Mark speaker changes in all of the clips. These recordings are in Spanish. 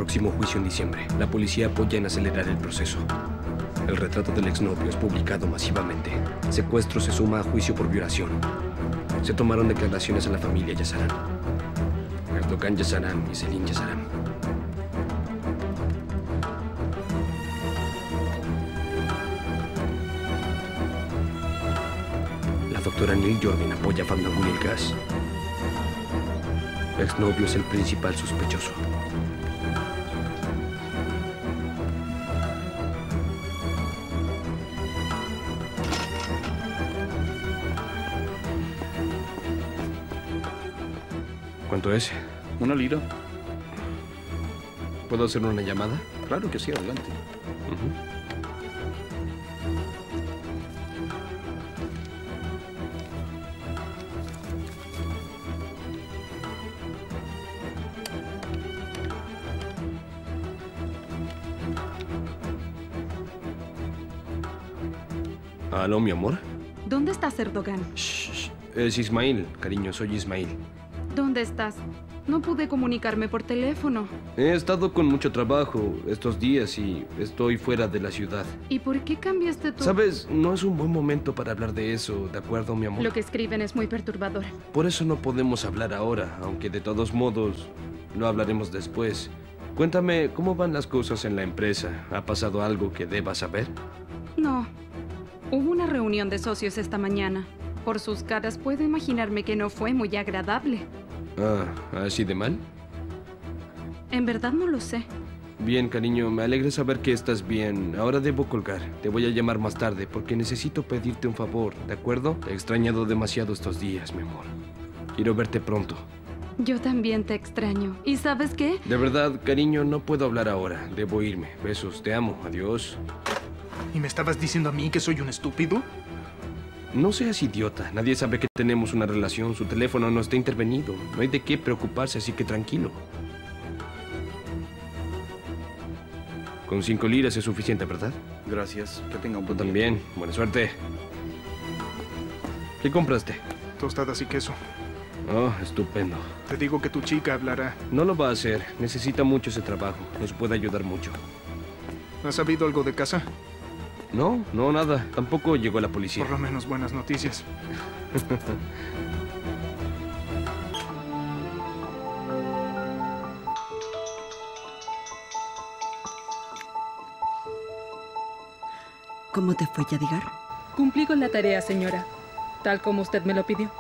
Speaker 1: próximo juicio en diciembre. La policía apoya en acelerar el proceso. El retrato del exnovio es publicado masivamente. Secuestro se suma a juicio por violación. Se tomaron declaraciones a la familia Yasaran. Erdogan Yasaran y Selin Yasaran. La doctora Neil Jordan apoya a Fatma Gulilgas. El exnovio es el principal sospechoso. ¿Cuánto es?
Speaker 2: 1 lira.
Speaker 1: ¿Puedo hacer una llamada?
Speaker 2: Claro que sí, adelante.
Speaker 1: ¿Aló, mi amor?
Speaker 3: ¿Dónde estás, Erdogan?
Speaker 1: Shh. Es Ismail, cariño, soy Ismail.
Speaker 3: ¿Dónde estás? No pude comunicarme por teléfono.
Speaker 1: He estado con mucho trabajo estos días y estoy fuera de la ciudad.
Speaker 3: ¿Y por qué cambiaste tu...?
Speaker 1: Sabes, no es un buen momento para hablar de eso, ¿de acuerdo, mi amor?
Speaker 3: Lo que escriben es muy perturbador.
Speaker 1: Por eso no podemos hablar ahora, aunque de todos modos lo hablaremos después. Cuéntame, ¿cómo van las cosas en la empresa? ¿Ha pasado algo que debas saber?
Speaker 3: No. Hubo una reunión de socios esta mañana. Por sus caras puedo imaginarme que no fue muy agradable.
Speaker 1: Ah, ¿así de mal?
Speaker 3: En verdad no lo sé.
Speaker 1: Bien, cariño, me alegra saber que estás bien. Ahora debo colgar. Te voy a llamar más tarde porque necesito pedirte un favor, ¿de acuerdo? Te he extrañado demasiado estos días, mi amor. Quiero verte pronto.
Speaker 3: Yo también te extraño. ¿Y sabes qué?
Speaker 1: De verdad, cariño, no puedo hablar ahora. Debo irme. Besos, te amo. Adiós.
Speaker 4: ¿Y me estabas diciendo a mí que soy un estúpido?
Speaker 1: No seas idiota. Nadie sabe que tenemos una relación. Su teléfono no está intervenido. No hay de qué preocuparse, así que tranquilo. Con 5 liras es suficiente, ¿verdad?
Speaker 2: Gracias. Que tenga un
Speaker 1: Tú
Speaker 2: buen día.
Speaker 1: también. Buena suerte. ¿Qué compraste?
Speaker 4: Tostadas y queso.
Speaker 1: Oh, estupendo.
Speaker 4: Te digo que tu chica hablará.
Speaker 1: No lo va a hacer. Necesita mucho ese trabajo. Nos puede ayudar mucho.
Speaker 4: ¿Has sabido algo de casa?
Speaker 1: No, nada. Tampoco llegó la policía.
Speaker 4: Por lo menos buenas noticias.
Speaker 5: ¿Cómo te fue, Yadigar?
Speaker 3: Cumplí con la tarea, señora. Tal como usted me lo pidió.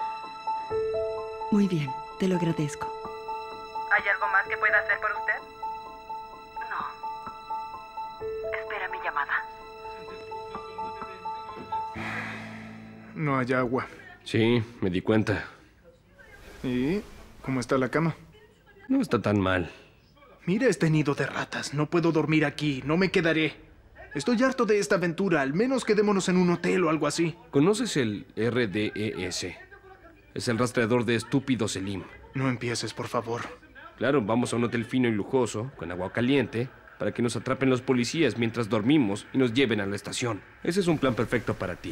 Speaker 5: Muy bien, te lo agradezco.
Speaker 3: ¿Hay algo más que pueda hacer por usted?
Speaker 5: No. Espera mi llamada.
Speaker 4: No hay agua.
Speaker 1: Sí, me di cuenta.
Speaker 4: ¿Y cómo está la cama?
Speaker 1: No está tan mal.
Speaker 4: Mira este nido de ratas. No puedo dormir aquí. No me quedaré. Estoy harto de esta aventura. Al menos quedémonos en un hotel o algo así.
Speaker 1: ¿Conoces el RDES? Es el rastreador de estúpido Selim.
Speaker 4: No empieces, por favor.
Speaker 1: Claro, vamos a un hotel fino y lujoso, con agua caliente, para que nos atrapen los policías mientras dormimos y nos lleven a la estación. Ese es un plan perfecto para ti.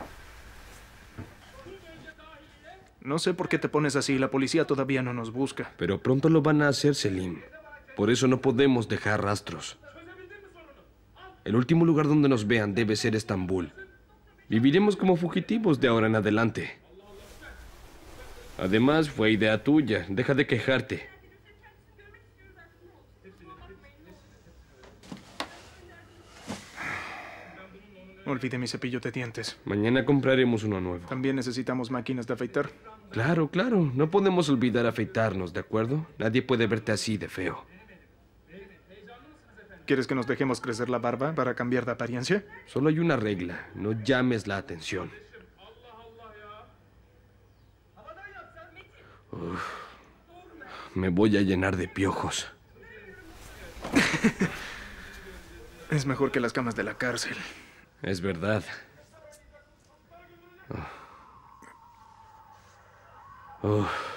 Speaker 4: No sé por qué te pones así. La policía todavía no nos busca.
Speaker 1: Pero pronto lo van a hacer, Selim. Por eso no podemos dejar rastros. El último lugar donde nos vean debe ser Estambul. Viviremos como fugitivos de ahora en adelante. Además, fue idea tuya. Deja de quejarte.
Speaker 4: Olvidé mi cepillo de dientes.
Speaker 1: Mañana compraremos uno nuevo.
Speaker 4: También necesitamos máquinas de afeitar.
Speaker 1: Claro, claro. No podemos olvidar afeitarnos, ¿de acuerdo? Nadie puede verte así de feo.
Speaker 4: ¿Quieres que nos dejemos crecer la barba para cambiar de apariencia?
Speaker 1: Solo hay una regla. No llames la atención. Uf, me voy a llenar de piojos.
Speaker 4: Es mejor que las camas de la cárcel.
Speaker 1: Es verdad. Uf.